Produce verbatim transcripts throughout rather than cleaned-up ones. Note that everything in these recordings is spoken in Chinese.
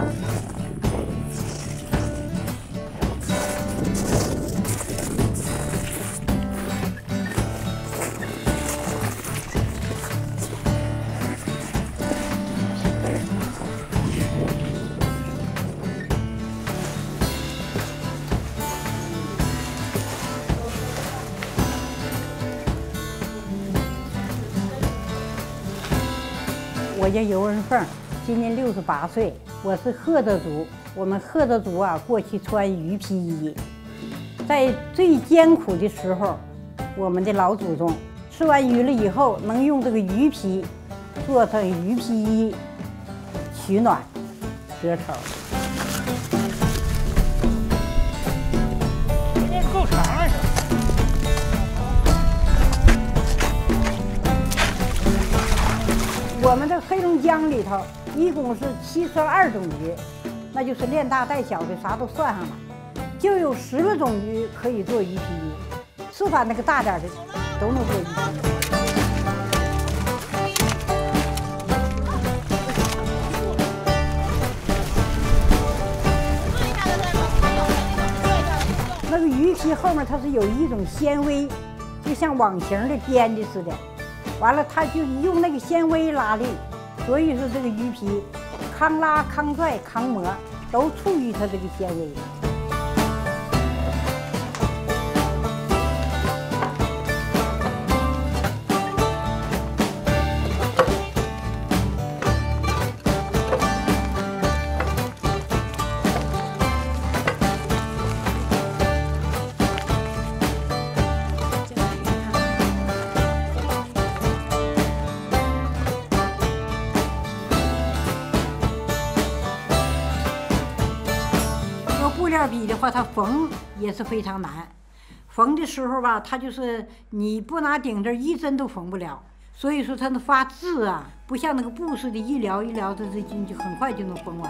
我叫尤文凤，今年六十八岁，我是赫德族。我们赫德族啊，过去穿鱼皮衣，在最艰苦的时候，我们的老祖宗吃完鱼了以后，能用这个鱼皮做成鱼皮衣，取暖遮丑。 这够长了。 我们这黑龙江里头一共是七十二种鱼，那就是练大带小的啥都算上了，就有十个种鱼可以做鱼皮衣，吃饭那个大点的都能做鱼皮衣。那个鱼皮后面它是有一种纤维，就像网形的编的似的。 完了，它就用那个纤维拉力，所以说这个鱼皮抗拉、抗拽、抗磨都出于它这个纤维。布料比的话，它缝也是非常难。缝的时候吧，它就是你不拿顶针，一针都缝不了。所以说它那发质啊，不像那个布似的，一撩一撩，这这筋就很快就能缝完。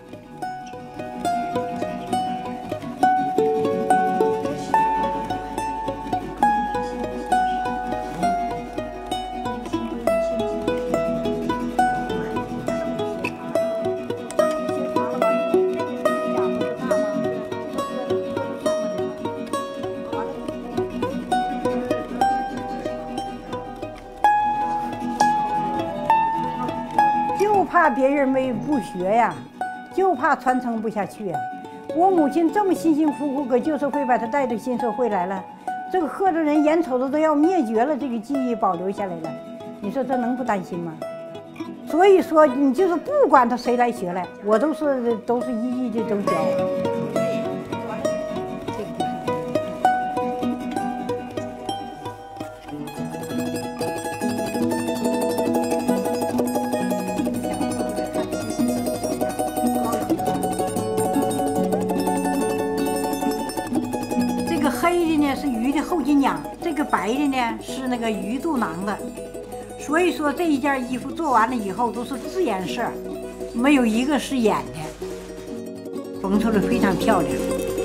怕别人没不学呀，就怕传承不下去呀。我母亲这么辛辛苦苦搁旧社会把她带到新社会来了，这个赫德人眼瞅着都要灭绝了，这个技艺保留下来了，你说这能不担心吗？所以说，你就是不管他谁来学来，我都是都是一一的都教。黑的呢是鱼的后颈梁，这个白的呢是那个鱼肚囊的。所以说这一件衣服做完了以后都是自颜色，没有一个是眼的，缝出来非常漂亮。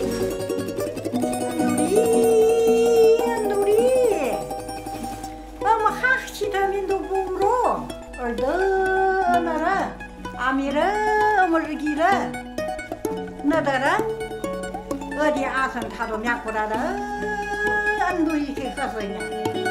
努力，努力，我们哈其他民族不如，尔的那人，阿米人，我们日记人，那的人。 어디 아선 타도 脈보라다 안도 이렇게 컸어요.